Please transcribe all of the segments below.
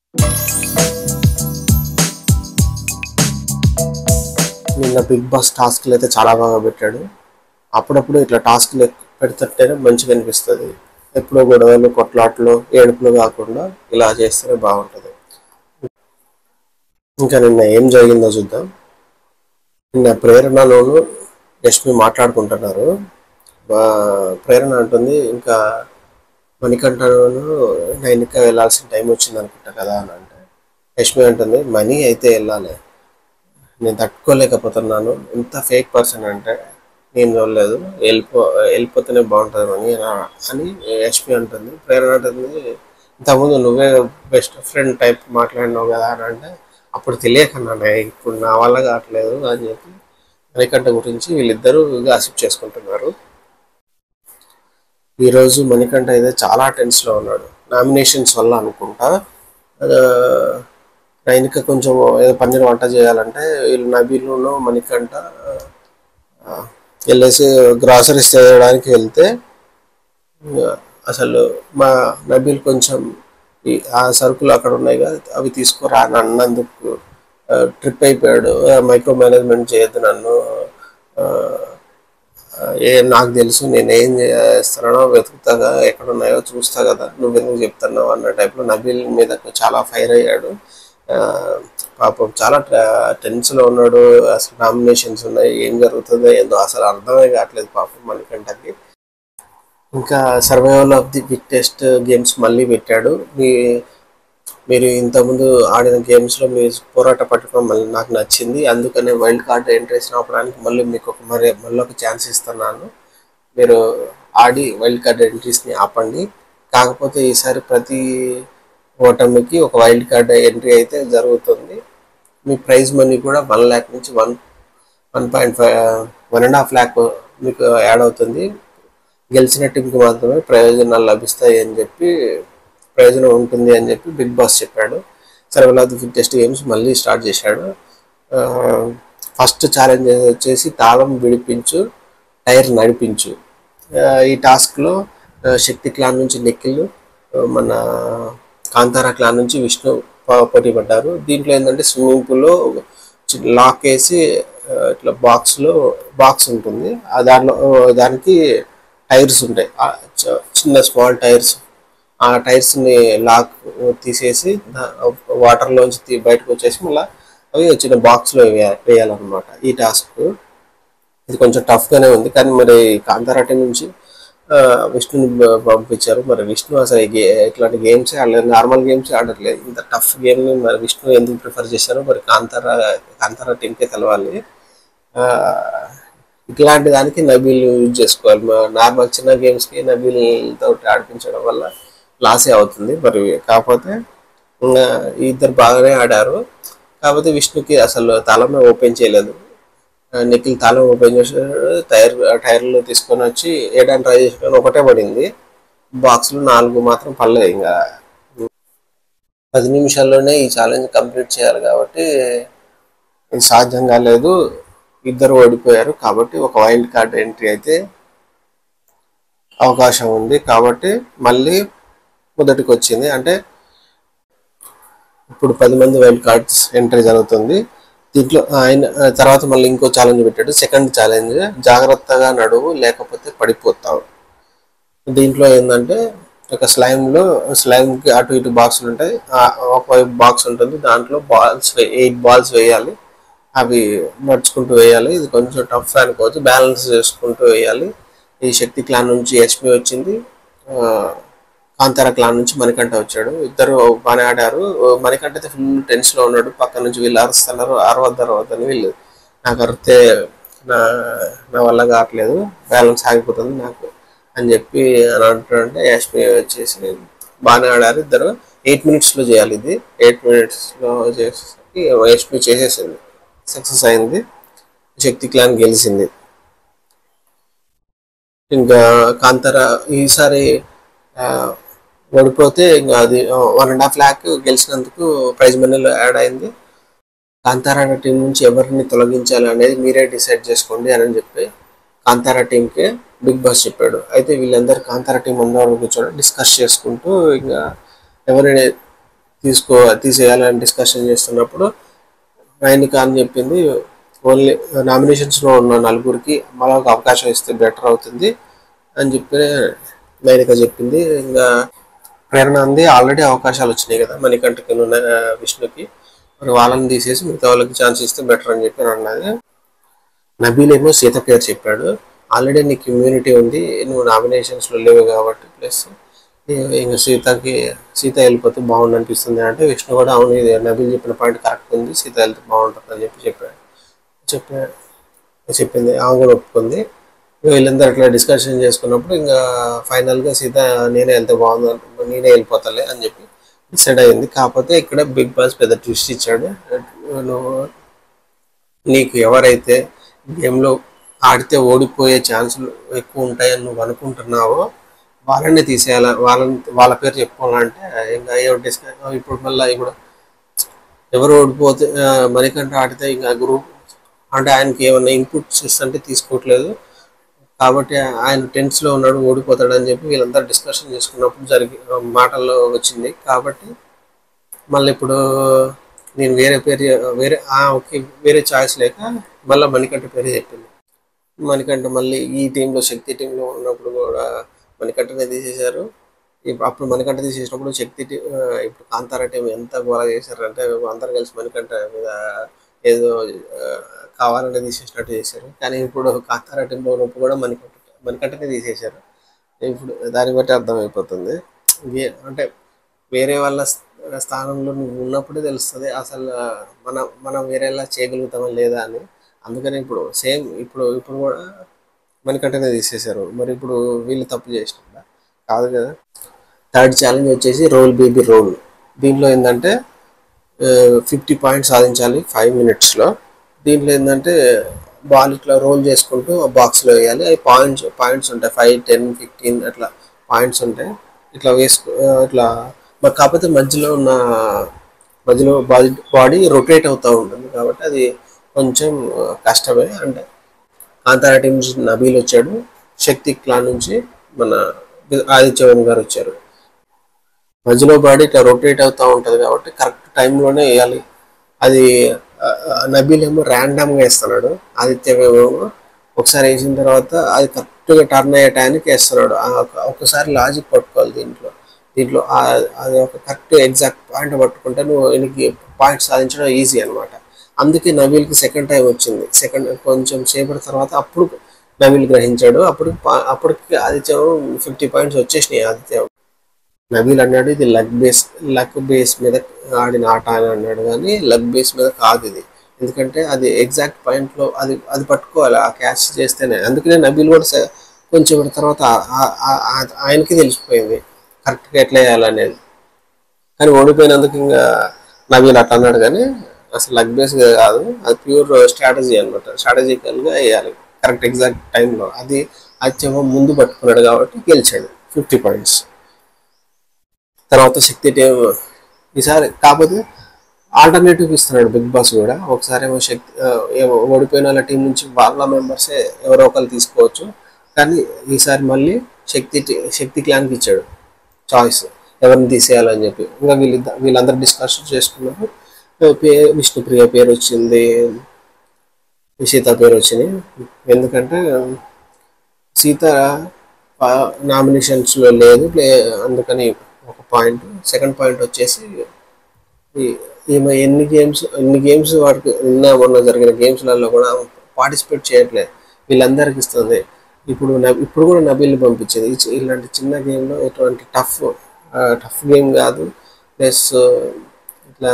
నిన్న big boss టాస్క్లు అయితే చాలా బాగా పెట్టాడు. అప్పుడప్పుడు ఇట్లా టాస్క్లు పెడుతుంటేనే మంచిగా అనిపిస్తుంది. ఎప్పుడో గొడవలు కొట్లాట్లు ఏడుపులు కాకుండా ఇలా చేస్తేనే బాగుంటుంది. ఇంకా నిన్న ఏం జరిగిందో చూద్దాం. నిన్న ప్రేరణలోను యష్మి మాట్లాడుకుంటున్నారు. ప్రేరణ అంటుంది, ఇంకా మణికంఠను నేను ఇంకా వెళ్ళాల్సిన టైం వచ్చింది అనుకుంటా కదా అని అంటే, యష్మి అంటుంది మనీ అయితే వెళ్ళాలి, నేను తట్టుకోలేకపోతున్నాను. ఎంత ఫేక్ పర్సన్ అంటే నేను చూడలేదు, వెళ్ళిపోతేనే బాగుంటుంది అని యష్మి అంటుంది. ప్రేరణ అంటుంది, ఇంతకుముందు నువ్వే బెస్ట్ ఫ్రెండ్ టైప్ మాట్లాడినావు కదా అని అంటే, అప్పుడు తెలియకన్నానే, ఇప్పుడు నా వల్ల కావట్లేదు అని చెప్పి మణికంఠ గురించి వీళ్ళిద్దరూ గాసిప్ చేసుకుంటున్నారు. ఈరోజు మణికంఠ అయితే చాలా టెన్స్లో ఉన్నాడు, నామినేషన్స్ వల్ల అనుకుంటా. నైన్కి కొంచెం ఏదో పన్నీర్ వంట చేయాలంటే వీళ్ళు నబీలును మణికంఠ వెళ్ళేసి గ్రాసరీస్ చేయడానికి వెళ్తే అసలు మా నబీల్ కొంచెం ఆ సరుకులు అక్కడ ఉన్నాయి కదా అవి తీసుకురా అని అన్నందుకు ట్రిప్ అయిపోయాడు. మైక్రో మేనేజ్మెంట్ చేయొద్దు నన్ను, నాకు తెలుసు నేను ఏం చేస్తున్నానో వెతుకుతాగా, ఎక్కడున్నాయో చూస్తా కదా, నువ్వెందుకు చెప్తున్నావు అన్న టైప్లో నబీల్ మీద చాలా ఫైర్ అయ్యాడు. పాపం చాలా టెన్స్లో ఉన్నాడు. అసలు నామినేషన్స్ ఉన్నాయి, ఏం జరుగుతుందో ఏందో అసలు అర్థమే కావట్లేదు పాపం మణికంఠకి. ఇంకా survival of the biggest games మళ్ళీ పెట్టాడు. మీరు ఇంతకుముందు ఆడిన గేమ్స్లో మీ పోరాట పట్టుకోవడం మళ్ళీ నాకు నచ్చింది, అందుకనే వైల్డ్ కార్డ్ ఎంట్రీస్ రావడానికి మళ్ళీ మీకు మళ్ళీ ఒక ఛాన్స్ ఇస్తున్నాను. మీరు ఆడి వైల్డ్ కార్డ్ ఎంట్రీస్ని ఆపండి. కాకపోతే ఈసారి ప్రతి ఓటమికి ఒక వైల్డ్ కార్డ్ ఎంట్రీ అయితే జరుగుతుంది. మీ ప్రైజ్ మనీ కూడా 1 lakh నుంచి 1.5 lakh మీకు యాడ్ అవుతుంది. గెలిచిన టీంకి మాత్రమే ప్రయోజనాలు లభిస్తాయి అని చెప్పి, ప్రయోజనం ఉంటుంది అని చెప్పి బిగ్ బాస్ చెప్పాడు. Survival of the fittest games మళ్ళీ స్టార్ట్ చేశాడు. ఫస్ట్ ఛాలెంజ్ వచ్చేసి తాళం విడిపించు, టైర్ నడిపించు. ఈ టాస్క్లో శక్తి క్లాన్ నుంచి నిఖిల్, మన కాంతారా క్లాన్ నుంచి విష్ణు పోటీ పడ్డారు. దీంట్లో ఏంటంటే స్విమ్మింగ్ పూల్లో లాక్ వేసి ఇట్లా బాక్స్ ఉంటుంది, దానికి టైర్స్ ఉంటాయి, చిన్న స్మాల్ టైర్స్. ఆ టైర్స్ని లాక్ తీసేసి వాటర్లోంచి బయటకు వచ్చేసి మళ్ళీ అవి చిన్న బాక్స్లో వేయాలన్నమాట ఈ టాస్క్. ఇది కొంచెం టఫ్గానే ఉంది, కానీ మరి కాంతారా టీం నుంచి విష్ణుని పంపించారు. మరి విష్ణు అసలు ఇట్లాంటి గేమ్స్ ఆడలేదు, నార్మల్ గేమ్స్ ఆడట్లేదు, ఇంత టఫ్ గేమ్ని మరి విష్ణు ఎందుకు ప్రిఫర్ చేశారో మరి కాంతారా టీంకే తెలవాలి. ఇట్లాంటి దానికి నబీల్ యూజ్ చేసుకోవాలి. నార్మల్ చిన్న గేమ్స్కి నబీల్ తోటి ఆడిపించడం వల్ల లాసే అవుతుంది. మరి కాకపోతే ఇద్దరు బాగానే ఆడారు. కాకపోతే విష్ణుకి అసలు తాళమే ఓపెన్ చేయలేదు. నిఖిల్ తాళం ఓపెన్ చేసాడు, టైర్లు తీసుకొని వచ్చి వేయడానికి ట్రై చేసాడు, ఒకటే పడింది. బాక్స్లో 4 మాత్రం పడలేదు. ఇంకా 10 నిమిషాల్లోనే ఈ ఛాలెంజ్ కంప్లీట్ చేయాలి కాబట్టి ఇది సాధ్యం కాలేదు. ఇద్దరు ఓడిపోయారు కాబట్టి ఒక వైల్డ్ కార్డ్ ఎంట్రీ అయితే అవకాశం ఉంది. కాబట్టి మళ్ళీ మొదటికి వచ్చింది. అంటే ఇప్పుడు 10 మంది వైల్డ్ కార్డ్స్ ఎంట్రీ జరుగుతుంది. దీంట్లో ఆయన తర్వాత మళ్ళీ ఇంకో ఛాలెంజ్ పెట్టాడు. సెకండ్ ఛాలెంజ్ జాగ్రత్తగా నడువు లేకపోతే పడిపోతావు. దీంట్లో ఏంటంటే ఒక స్లైమ్కి అటు ఇటు బాక్సులు ఉంటాయి, ఒకవైపు బాక్స్ ఉంటుంది, దాంట్లో 8 బాల్స్ వేయాలి, అవి నడుచుకుంటూ వేయాలి. ఇది కొంచెం టఫ్ అనుకోవచ్చు, బ్యాలెన్స్ చేసుకుంటూ వేయాలి. ఈ శక్తి క్లాన్ నుంచి యష్మి వచ్చింది, కాంతారా క్లాన్ నుంచి మణికంఠ వచ్చాడు. ఇద్దరు బాగానే ఆడారు. మణికంఠ అయితే ఫుల్ టెన్స్లో ఉన్నాడు. పక్క నుంచి వీళ్ళు అరుస్తున్నారు, అరవద్దని వీళ్ళు నాకు అరితే నా వల్ల కావట్లేదు, బ్యాలెన్స్ ఆగిపోతుంది నాకు అని చెప్పి అని అంటుంటే యష్మి వచ్చేసి బాగానే ఆడారు. ఇద్దరు 8 minutesలో చేయాలి, ఇది 8 minutesలో చేసేసరికి యష్మి చేసేసింది, సక్సెస్ అయింది, శక్తి క్లాన్ గెలిచింది. ఇంకా కాంతారా ఈసారి ఓడిపోతే ఇంకా అది 1.5 lakh గెలిచినందుకు ప్రైజ్ మనీలో యాడ్ అయింది. కాంతారా టీం నుంచి ఎవరిని తొలగించాలి అనేది మీరే డిసైడ్ చేసుకోండి అని చెప్పి కాంతారా టీంకే బిగ్ బాస్ చెప్పాడు. అయితే వీళ్ళందరూ కాంతారా టీం అందరూ కూర్చొని డిస్కస్ చేసుకుంటూ ఇంకా ఎవరిని తీసేయాలని డిస్కషన్ చేస్తున్నప్పుడు నైనిక అని చెప్పింది ఓన్లీ నామినేషన్స్లో ఉన్న నలుగురికి మరొక అవకాశం ఇస్తే బెటర్ అవుతుంది అని చెప్పి నైనిక చెప్పింది. ఇంకా ప్రేరణ అంది ఆల్రెడీ అవకాశాలు వచ్చినాయి కదా మణికంఠకి విష్ణుకి, మరి వాళ్ళని తీసేసి మిగతా వాళ్ళకి ఛాన్స్ ఇస్తే బెటర్ అని చెప్పి అన్నది. నబీల్ ఏమో సీత పేరు చెప్పాడు. ఆల్రెడీ నీకు ఇమ్యూనిటీ ఉంది, నువ్వు నామినేషన్స్లో లేవు కాబట్టి, ప్లస్ ఇంకా సీత వెళ్ళిపోతే బాగుండు అనిపిస్తుంది అంటే విష్ణు కూడా అవును ఇది నబీల్ చెప్పిన పాయింట్ కరెక్ట్ ఉంది, సీత వెళ్తే బాగుంటుంది అని చెప్పింది. ఆమె కూడా ఒప్పుకుంది. వీళ్ళందరూ అట్లా డిస్కషన్ చేసుకున్నప్పుడు ఇంకా ఫైనల్గా సీత నేనే వెళ్తే బాగుంది, నేనే వెళ్ళిపోతాలే అని చెప్పి డిసైడ్ అయింది. కాకపోతే ఇక్కడ బిగ్ బాస్ పెద్ద ట్విస్ట్ ఇచ్చాడు. నువ్వు నీకు ఎవరైతే గేమ్లో ఆడితే ఓడిపోయే ఛాన్సులు ఎక్కువ ఉంటాయని నువ్వు అనుకుంటున్నావో వాళ్ళని తీసేయాల, వాళ్ళ పేరు చెప్పుకోవాలంటే ఇంకా ఇప్పుడు మళ్ళీ ఇప్పుడు ఎవరు ఓడిపోతే మణికంఠ ఆడితే ఇంకా గ్రూప్ అంటే ఆయనకి ఏమన్నా ఇన్పుట్స్ ఇస్తుంటే తీసుకోవట్లేదు కాబట్టి ఆయన టెన్స్లో ఉన్నాడు ఓడిపోతాడు అని చెప్పి వీళ్ళంతా డిస్కషన్ చేసుకున్నప్పుడు మాటల్లో వచ్చింది. కాబట్టి మళ్ళీ ఇప్పుడు నేను వేరే చాయిస్ లేక మళ్ళీ మణికంఠ పేరు చెప్పింది. మణికంఠ మళ్ళీ ఈ టీంలో శక్తి టీంలో ఉన్నప్పుడు కూడా మణికంఠనే తీసేశారు. అప్పుడు మణికంఠ తీసేసినప్పుడు ఇప్పుడు కాంతారా టీం ఎంత గోల చేశారంటే అందరు కలిసి మణికంఠ మీద ఏదో కావాలంటే తీసేసినట్టు చేశారు. కానీ ఇప్పుడు కాంతారా టీంలో ఉన్నప్పుడు కూడా మణికంఠనే తీసేశారు. ఇప్పుడు దాన్ని బట్టి అర్థమైపోతుంది అంటే వేరే వాళ్ళ స్థానంలో నువ్వు ఉన్నప్పుడే తెలుస్తుంది అసలు మనం వేరేలా చేయగలుగుతామా లేదా అని. అందుకని ఇప్పుడు సేమ్ ఇప్పుడు కూడా మణికంఠనే తీసేశారు. మరి ఇప్పుడు వీళ్ళు తప్పు చేసినా కాదు కదా. థర్డ్ ఛాలెంజ్ వచ్చేసి రోల్ బేబీ రోల్. దీంట్లో ఏంటంటే 50 పాయింట్స్ సాధించాలి 5 minutesలో. దీంట్లో ఏంటంటే బాల్ ఇట్లా రోల్ చేసుకుంటూ ఆ బాక్స్లో వేయాలి. అవి పాయింట్స్ ఉంటాయి 5, 10, 15 అట్లా పాయింట్స్ ఉంటాయి. ఇట్లా ఇట్లా కాకపోతే మధ్యలో బాడీ రొటేట్ అవుతూ ఉంటుంది కాబట్టి అది కొంచెం కష్టమే. అంటే కాంతారా టీం నుంచి నబీల్ వచ్చాడు, శక్తి క్లాన్ నుంచి మన ఆదిత్యవన్ గారు వచ్చారు. మధ్యలో బాడీ ఇట్లా రొటేట్ అవుతూ ఉంటుంది కాబట్టి కరెక్ట్ టైంలోనే వేయాలి. అది నబీల్ ఏమో ర్యాండమ్గా వేస్తున్నాడు, ఆదిత్యవేమో ఒకసారి వేసిన తర్వాత అది కరెక్ట్గా టర్న్ అయ్యే టైంకి వేస్తున్నాడు. ఒకసారి లాజిక్ పట్టుకోవాలి దీంట్లో అది ఒక కరెక్ట్ ఎగ్జాక్ట్ పాయింట్ పట్టుకుంటే నువ్వు ఎనికి పాయింట్ సాధించడం ఈజీ అనమాట. అందుకే నబీల్కి సెకండ్ టైం వచ్చింది. కొంచెం సేపటి తర్వాత అప్పుడు నబీల్ గ్రహించాడు. అప్పటికి ఆదిత్యం 50 పాయింట్స్ వచ్చేసినాయి. ఆదిత్యం నబీల్ అన్నాడు ఇది లక్ బేస్ మీద ఆడిన ఆట అని అన్నాడు, కానీ లక్ బేస్ మీద కాదు ఇది. ఎందుకంటే అది ఎగ్జాక్ట్ పాయింట్లో అది పట్టుకోవాలి, ఆ క్యాచ్ చేస్తేనే. అందుకనే నబీల్ కూడా కొంచెం తర్వాత ఆయనకి తెలిసిపోయింది కరెక్ట్గా ఎట్లా వేయాలనేది. కానీ ఓడిపోయినందుకు ఇంకా నబీల్ అట్లా అన్నాడు, కానీ అసలు లక్ బేస్ కాదు, అది ప్యూర్ స్ట్రాటజీ అనమాట. స్ట్రాటజికల్గా వేయాలి కరెక్ట్ ఎగ్జాక్ట్ టైంలో. అది ఆదిత్యం ముందు పట్టుకున్నాడు కాబట్టి గెలిచాడు 50 పాయింట్స్. తర్వాత శక్తి టీం ఈసారి కాకపోతే ఆల్టర్నేటివ్ ఇస్తున్నాడు బిగ్ బాస్ కూడా. ఒకసారి ఏమో ఓడిపోయిన వాళ్ళ టీం నుంచి వాళ్ళ మెంబర్సే ఎవరో ఒకరు తీసుకోవచ్చు, కానీ ఈసారి మళ్ళీ శక్తి క్లాన్కి ఇచ్చాడు చాయిస్ ఎవరిని తీసేయాలని చెప్పి. ఇంకా వీళ్ళందరూ డిస్కషన్ చేసుకున్నారు. విష్ణుప్రియ పేరు వచ్చింది, సీత పేరు వచ్చింది. ఎందుకంటే సీత నామినేషన్స్లో లేదు, అందుకని ఒక పాయింట్. సెకండ్ పాయింట్ వచ్చేసి ఈమె ఎన్ని గేమ్స్ వాటికి మొన్న జరిగిన గేమ్స్లలో కూడా పార్టిసిపేట్ చేయట్లేదు, వీళ్ళందరికీ ఇస్తుంది. ఇప్పుడు కూడా నబీల్ని పంపించేది ఇలాంటి చిన్న గేమ్లో. ఎటువంటి టఫ్ గేమ్ కాదు, ప్లస్ ఇట్లా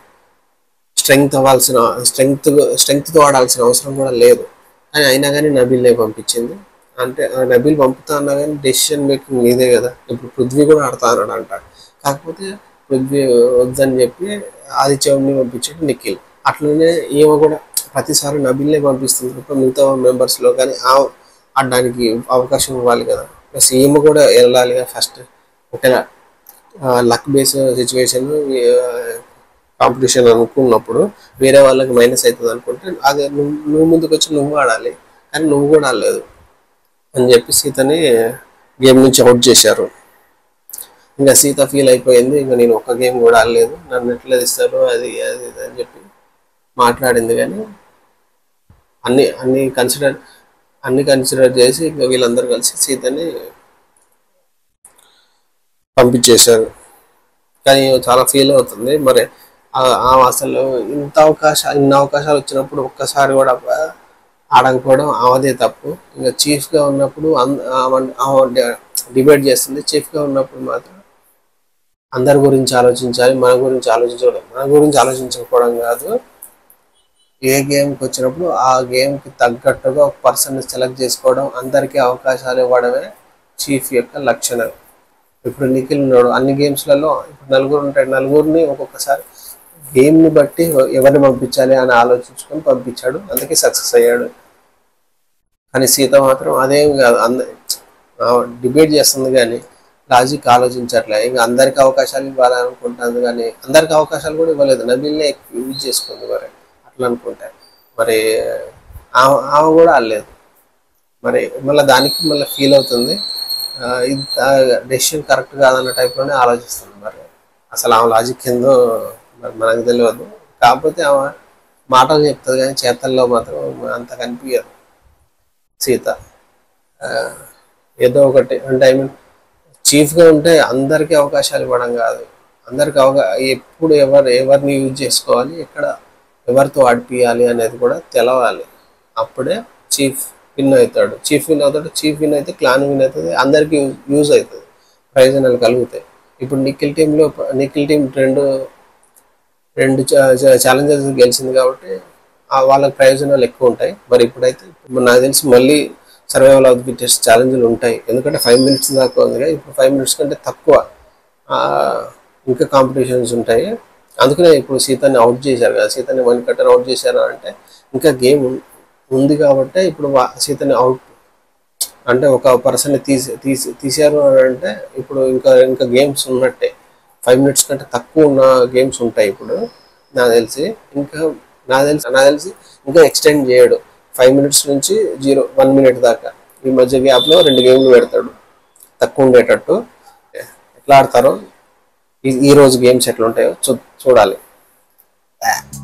స్ట్రెంగ్త్తో ఆడాల్సిన అవసరం కూడా లేదు. అని అయినా కానీ నబీల్నే పంపించింది. అంటే నబీల్ పంపుతా అన్నా కానీ డెసిషన్ మేకింగ్ మీదే కదా. ఇప్పుడు పృథ్వీ కూడా ఆడుతా అన్నాడు అంటాడు, కాకపోతే పృథ్వీ వద్దని చెప్పి ఆదిత్యని పంపించాడు నిఖిల్. అట్లనే ఈమె కూడా ప్రతిసారి నబీల్నే పంపిస్తుంది తప్ప మిగతా మెంబర్స్లో కానీ ఆడడానికి అవకాశం ఇవ్వాలి కదా. ప్లస్ ఈమె కూడా వెళ్ళాలి కదా ఫస్ట్. ఒకవేళ లక్ బేస్ సిచ్యువేషన్ కాంపిటీషన్ అనుకున్నప్పుడు వేరే వాళ్ళకి మైనస్ అవుతుంది అనుకుంటే అదే నువ్వు ముందుకు వచ్చి నువ్వు ఆడాలి, కానీ నువ్వు కూడా ఆడలేదు అని చెప్పి సీతని గేమ్ నుంచి అవుట్ చేశారు. ఇంకా సీత ఫీల్ అయిపోయింది, ఇంకా నేను ఒక్క గేమ్ కూడా ఆడలేదు, నన్ను ఎట్లా ఇస్తారు అది అది ఇది అని చెప్పి మాట్లాడింది. కానీ అన్ని అన్ని కన్సిడర్ అన్ని కన్సిడర్ చేసి ఇంకా వీళ్ళందరూ కలిసి సీతని పంపించేశారు. కానీ చాలా ఫీల్ అవుతుంది. మరి అసలు ఇన్ని అవకాశాలు వచ్చినప్పుడు ఒక్కసారి కూడా ఆడకపోవడం అవదే తప్పు. ఇంకా చీఫ్గా ఉన్నప్పుడు డిబేట్ చేస్తుంది. చీఫ్గా ఉన్నప్పుడు మాత్రం అందరి గురించి ఆలోచించాలి, మన గురించి ఆలోచించకపోవడం కాదు. ఏ గేమ్కి వచ్చినప్పుడు ఆ గేమ్కి తగ్గట్టుగా ఒక పర్సన్ని సెలెక్ట్ చేసుకోవడం, అందరికీ అవకాశాలు ఇవ్వడమే చీఫ్ యొక్క లక్షణం. ఇప్పుడు నిఖిల్ ఉన్నాడు, అన్ని గేమ్స్లలో ఇప్పుడు నలుగురు ఉంటాడు, నలుగురిని ఒక్కొక్కసారి గేమ్ని బట్టి ఎవరిని పంపించాలి అని ఆలోచించుకొని పంపించాడు, అందుకే సక్సెస్ అయ్యాడు. కానీ సీత మాత్రం అదేం కాదు, డిబేట్ చేస్తుంది కానీ లాజిక్ ఆలోచించట్లే. ఇంకా అందరికి అవకాశాలు ఇవ్వాలనుకుంటుంది కానీ అందరికి అవకాశాలు కూడా ఇవ్వలేదు, నబీల్నే యూజ్ చేసుకుంది. మరి అట్లా అనుకుంటే మరి ఆమె కూడా ఆడలేదు. మరి మళ్ళీ దానికి మళ్ళీ ఫీల్ అవుతుంది, ఇది డెసిషన్ కరెక్ట్ కాదన్న టైప్లోనే ఆలోచిస్తుంది. మరి అసలు ఆమె లాజిక్ ఏందో మరి మనకు తెలియదు. కాకపోతే ఆమె మాటలు చెప్తుంది కానీ చేతల్లో మాత్రం అంత కనిపించదు సీత. ఏదో ఒకటి అంటే చీఫ్గా ఉంటే అందరికీ అవకాశాలు ఇవ్వడం కాదు, అందరికి ఎప్పుడు ఎవరిని యూజ్ చేసుకోవాలి, ఎక్కడ ఎవరితో ఆడిపియాలి అనేది కూడా తెలవాలి. అప్పుడే చీఫ్ విన్ అవుతాడు. చీఫ్ విన్ అయితే క్లాన్ విన్ అవుతుంది, అందరికీ యూజ్ అవుతుంది, ప్రయోజనాలు కలుగుతాయి. ఇప్పుడు నిఖిల్ టీం రెండు ఛాలెంజెస్ గెలిచింది కాబట్టి వాళ్ళకి ప్రయోజనాలు ఎక్కువ ఉంటాయి. మరి ఇప్పుడైతే నాకు తెలిసి మళ్ళీ సర్వైవల్ ఆఫ్ ది ఫిట్టెస్ట్ ఛాలెంజ్లు ఉంటాయి. ఎందుకంటే 5 minutes దాకా ఉంది కదా, ఇప్పుడు 5 minutes కంటే తక్కువ ఇంకా కాంపిటీషన్స్ ఉంటాయి. అందుకనే ఇప్పుడు సీతని అవుట్ చేశారు కదా, సీతని 1 cutter అవుట్ చేశారు అంటే ఇంకా గేమ్ ఉంది కాబట్టి ఇప్పుడు సీతని అవుట్ అంటే ఒక పర్సన్ని తీశారు అని అంటే ఇప్పుడు ఇంకా గేమ్స్ ఉన్నట్టే. 5 minutes కంటే తక్కువ ఉన్న గేమ్స్ ఉంటాయి ఇప్పుడు నాకు తెలిసి. నాకు తెలిసి ఇంకా ఎక్స్టెండ్ చేయడు, 5 minutes నుంచి 1 minute దాకా ఈ మధ్య గ్యాప్లో 2 గేమ్లు పెడతాడు తక్కువ ఉండేటట్టు. ఎట్లా ఆడతారో ఈ రోజు గేమ్స్ ఎట్లా ఉంటాయో చూడాలి.